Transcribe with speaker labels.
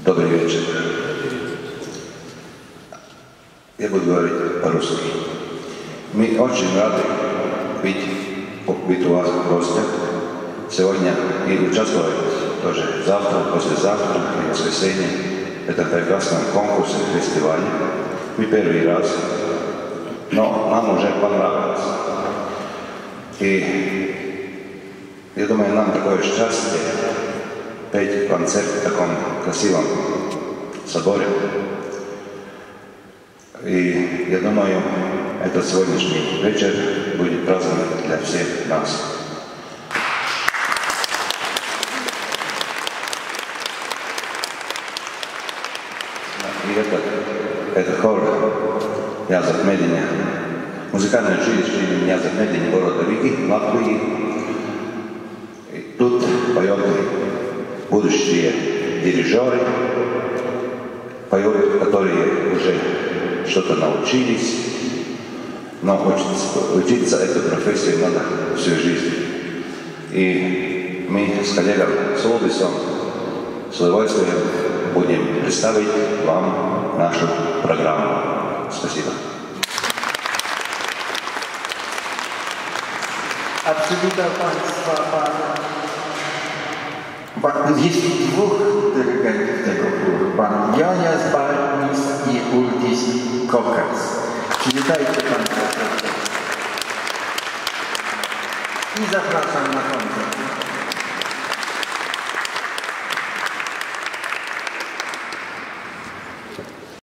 Speaker 1: Добрый вечер. Я буду говорить по-русски. Мы очень рады быть у вас в гостях сегодня и участвовать тоже завтра, послезавтра и воскресенье в этом прекрасном конкурсе, фестивале. Мы первый раз, но нам уже понравилось. И я думаю, нам такое счастье петь концерт в таком красивом соборе. И я думаю, этот сегодняшний вечер будет праздник для всех нас. И это хор Jāzep Mediņa, музыкальное училище имени Jāzep Mediņa города Риги, Латвии. И тут поют будущие дирижеры, поют, которые уже что-то научились, но учиться эту профессию надо всю жизнь. И мы с коллегом Солдисом с удовольствием будем представить вам нашу программу. Спасибо.
Speaker 2: Абсолютно есть двух диригентов tego chóru, pan Jonas Bartnis i Uldis Kokars. Witajcie Państwa. I zapraszam na koncert.